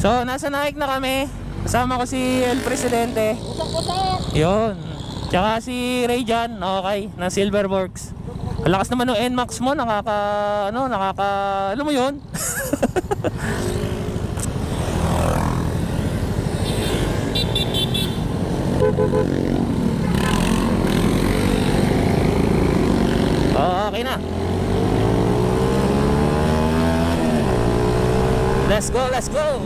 So nasa Nike na kami. Kasama ko si El Presidente. Yun. Tsaka si Ray Jan, okay, ng Silverworks. Ang lakas naman ng NMAX mo, alam mo yun? Okay na. Let's go, let's go.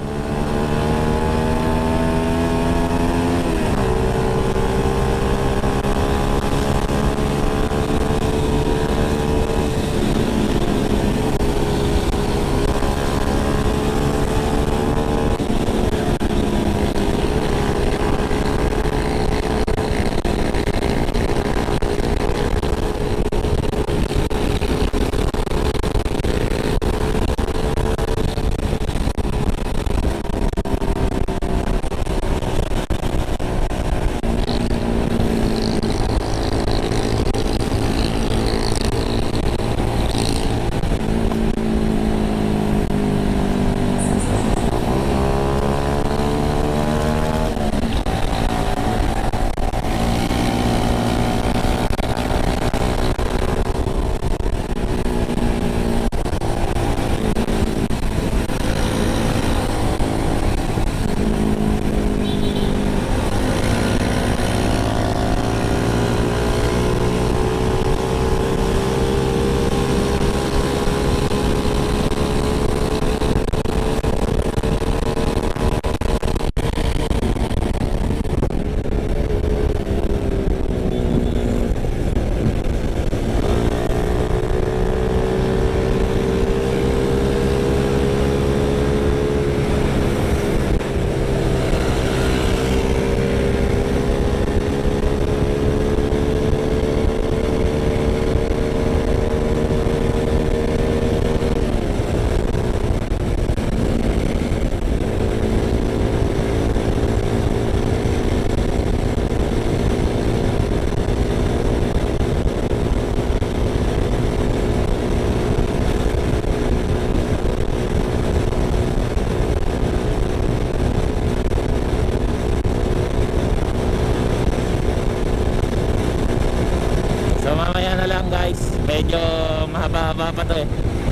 Medyo mahaba-haba pa to eh.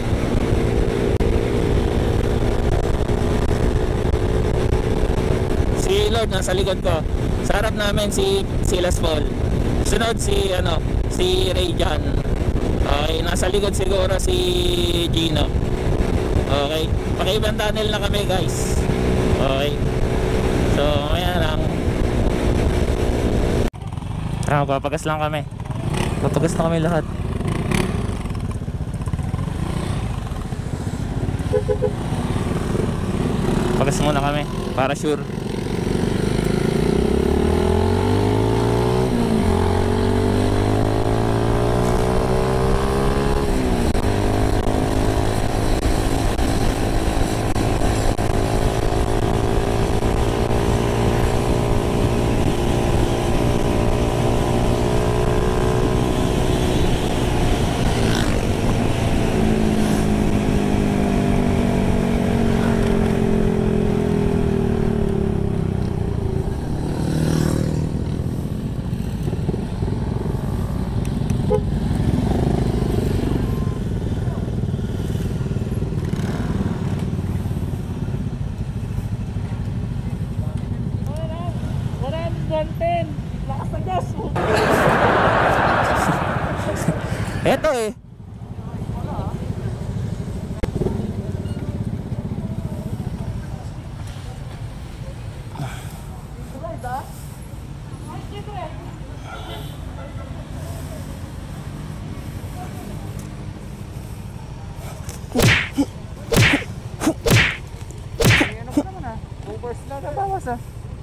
Si Lord nasa likod ko. Sa harap namin si Silas Paul. Sunod si Ray Jan. Okay, nasa likod siguro si Gino. Okay, pakiibang tunnel na kami guys. Okay. So, ayan lang. Papagas lang kami. Papagas na kami lahat. Pagas muna kami para sure. Eto eh. Ubers lang nabawas ah.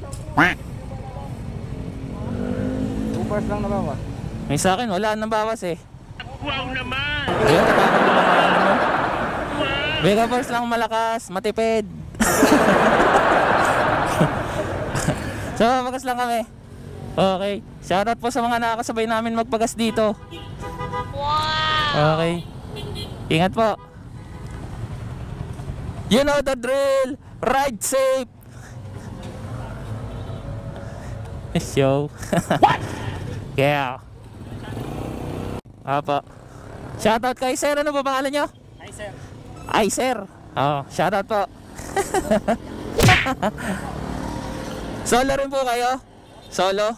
Ubers lang nabawas. May sa akin wala nang bawas eh. Wow naman! Ayun, tatakot na mga ano mo. Mega Force lang malakas, matipid. So, magas lang kami. Okay. Shoutout po sa mga nakakasabay namin magpagas dito. Wow! Okay. Ingat po. You know the drill. Ride safe. Show. What? Yeah. Apa. Shoutout kay sir. Ano ba pangalan nyo? Hi sir. Ay sir. Oh, shoutout po. Solo rin po kayo? Solo?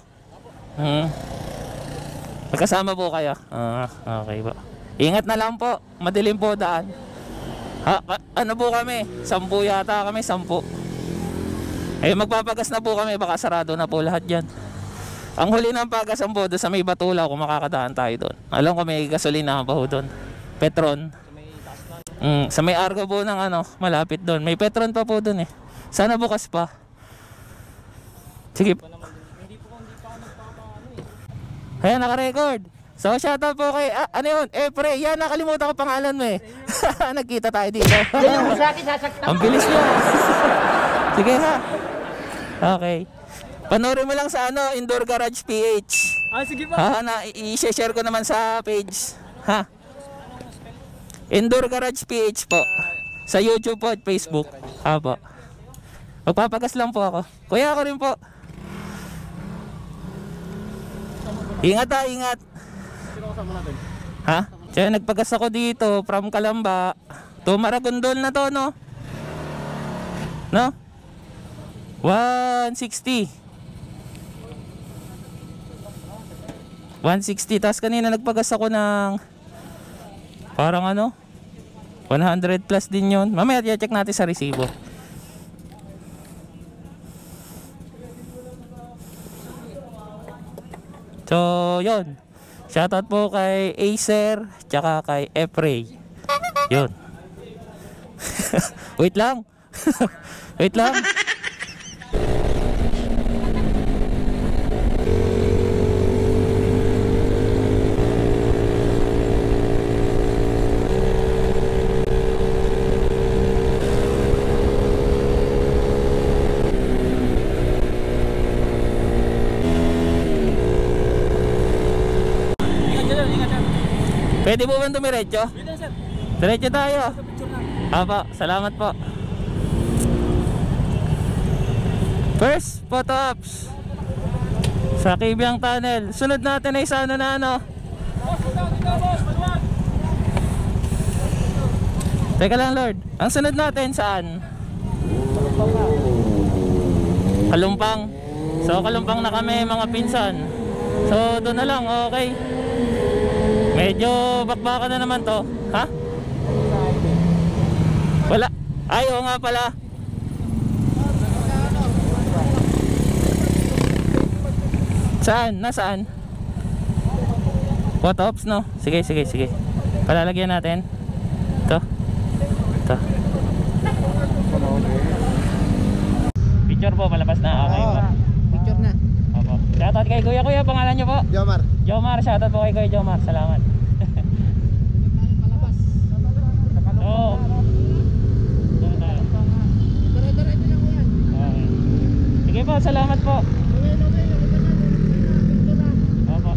Magkasama po kayo? Okay po. Ingat na lang po. Madilim po daan. Ano po kami? 10 yata kami, 10. Magpapagas na po kami. Baka sarado na po lahat dyan. Ang huli ng pagasan po doon sa may Batula, kung makakadaan tayo doon. Alam ko may gasolina pa po doon. Petron. Sa may Argo po ng malapit doon. May Petron pa po doon eh. Sana bukas pa. Sige. Ayan, naka-record. So, shoutout po kay, ano yun? Pre, yan, nakalimutan ko pangalan mo eh. Nagkita tayo dito. Ang bilis niya. Sige ha. Okay. Panoorin mo lang sa Indoor Garage PH. Sige pa. I-share ko naman sa page. Ha? Indoor Garage PH po. Sa YouTube po at Facebook. Ha po. Magpapagas lang po ako. Kuya ako rin po. Ingat ha, ingat. Sino kasama natin? Ha? Kaya nagpagas ako dito from Calamba. To Maragondol na to, no? No? 160. 160. Tapos kanina nagpagas ako ng parang 100 plus din yun. Mamaya i-check natin sa resibo. So, yun. Shoutout po kay Acer, tsaka kay Epray. Yun. Wait lang. Wait lang. Pwede po ba dumiretso? Pwede sir. Diretso tayo. Apa, salamat po. First photo ops sa Kibyang Tunnel. Sunod natin ay sa Teka lang Lord. Ang sunod natin saan? Kalumpang. So Kalumpang na kami mga pinsan. So doon na lang, okay. Medyo bakbakan na naman to. Ha? Wala. Ay, oo nga pala. Saan? Nasaan? What ops, no? Sige, sige, sige. Palalagyan natin. Ito. Ito. Picture po, palabas na. Okay po. Picture na. Opo. Shoutout kay Kuya. Kuya, pangalan nyo po? Jomar. Jomar, shoutout po kay Kuya Jomar. Salamat. So, doon tayo. Okay. Sige po, salamat po. Opo.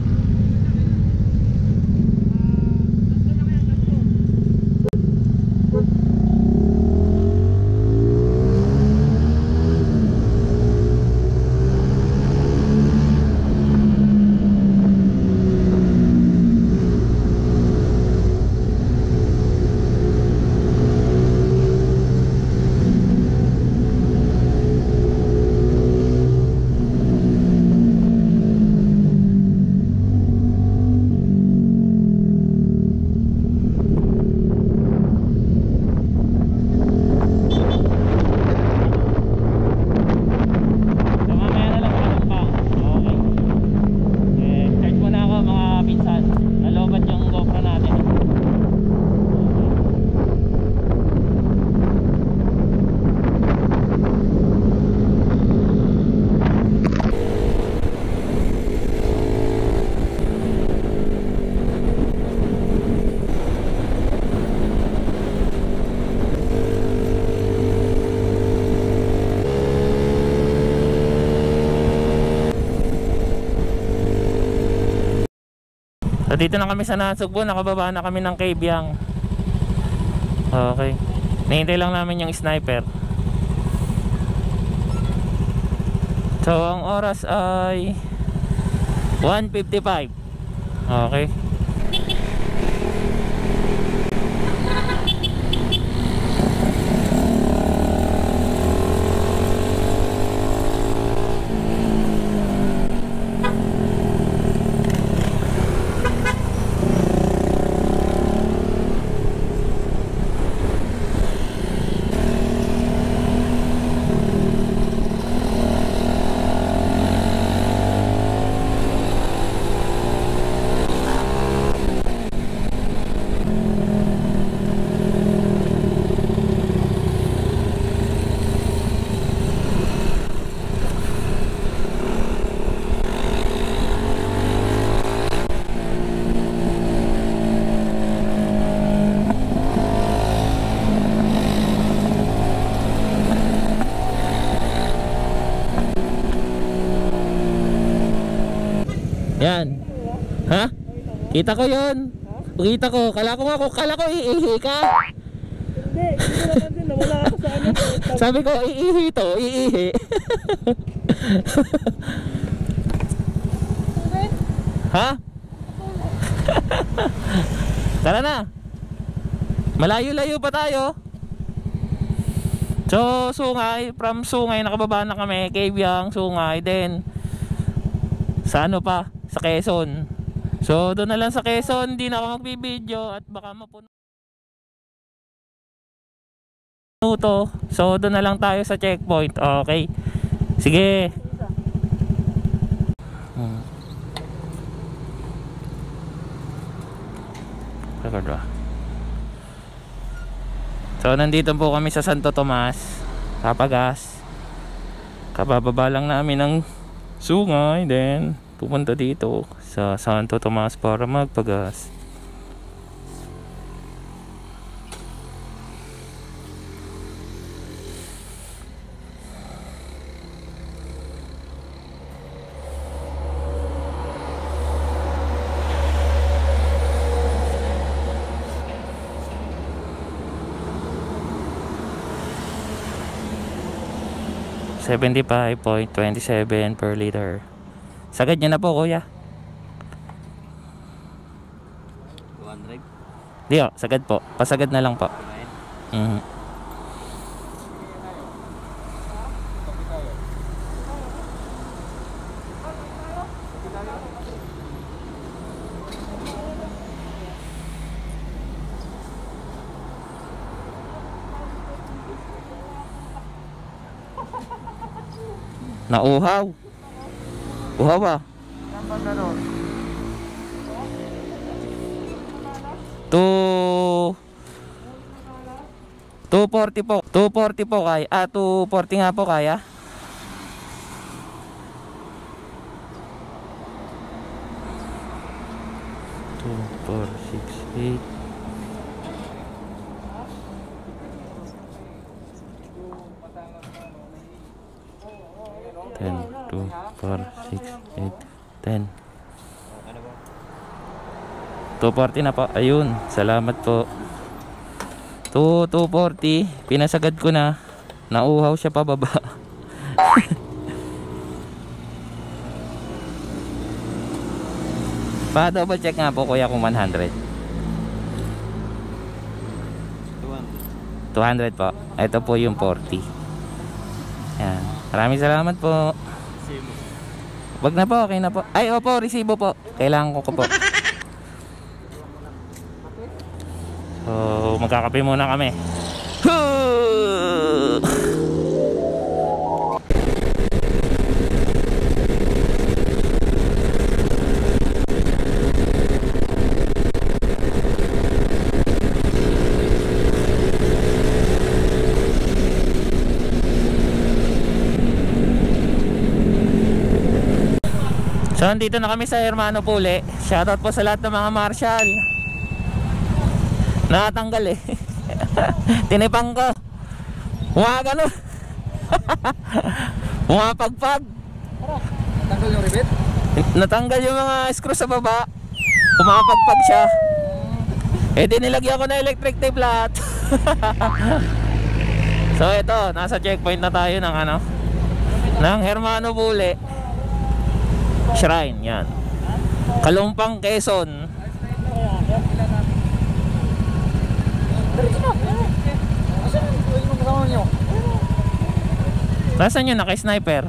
So dito na kami sa Nasugbo, nakababa na kami ng Kibyang. Okay. Nahintay lang namin yung sniper. So ang oras ay 1:55. Okay. Yan. Ha? Kita ko yun. Kita ko. Kala ko iihi ka. Hindi naman din. Nawala ako sa ano. Sabi ko, iihi to. Iihi. Ha? Tara na. Malayo-layo pa tayo. So, Sungay. From Sungay, nakababa na kami. Cavyang, Sungay. Then, sa ano pa? Sa Quezon. So doon na lang sa Quezon, hindi na ako magbibideo at baka mapuno to. So doon na lang tayo sa checkpoint. Okay. Sige. So nandito po kami sa Santo Tomas, Papagas. Kabababa lang namin ng Sungay, then pupunta dito sa Santo Tomas para magpagas. $75.27 per liter. Sagad nyo na po, kuya. 200. Di o, sagad po. Pasagad na lang po. Nauhaw. Uhaw ba? 240 po. 240 po kaya. 240 nga po kaya. Two, four, six, eight. Ten, 2, 4, 6, 8, 10. 240 na po. Ayun. Salamat po. 240. Pinasagad ko na. Nauhaw siya pababa. Pa-double check nga po kuya kung 100. 200 po. Ito po yung 40. Yan. Maraming salamat po. Wag na po, okay na po. Ay, opo, resibo po. Kailangan ko po. So, magkakape muna kami. So nandito na kami sa Hermano Pule. Shoutout po sa lahat ng mga marshal. Nakatanggal eh. Tinipang ko. Mga gano'n. Mga pagpag. Natanggal yung rivet? Natanggal yung mga screw sa baba. Pumapagpag siya. Eh di nilagyan ko na electric tape lahat. So ito, nasa checkpoint na tayo ng ano. ng Hermano Bule Shrine. Yan, Kalumpang, Quezon. Nasaan yun? Naka-sniper.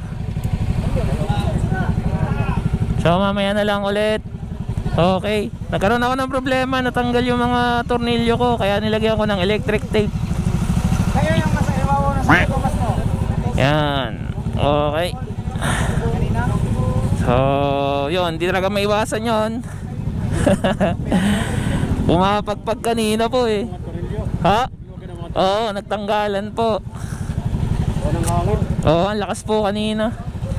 So mamaya na lang ulit. Okay, nagkaroon ako ng problema, natanggal yung mga tornilyo ko, kaya nilagyan ko ng electric tape. Kayo yung nasa ibabaw ng sikomas mo. Yan, okay. So yun, hindi talaga maiwasan yun. Pumapagpag kanina po eh. Ha? Oo, nagtanggalan po. Oo, ang lakas po kanina.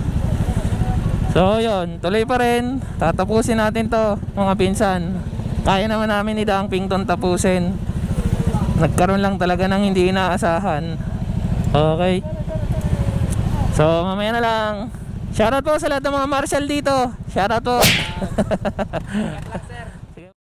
So yun, tuloy pa rin. Tatapusin natin to mga pinsan. Kaya naman namin ni Daang Pington tapusin. Nagkaroon lang talaga ng hindi inaasahan. Okay. So mamaya na lang. Shoutout po sa lahat ng mga marshal dito. Shoutout po.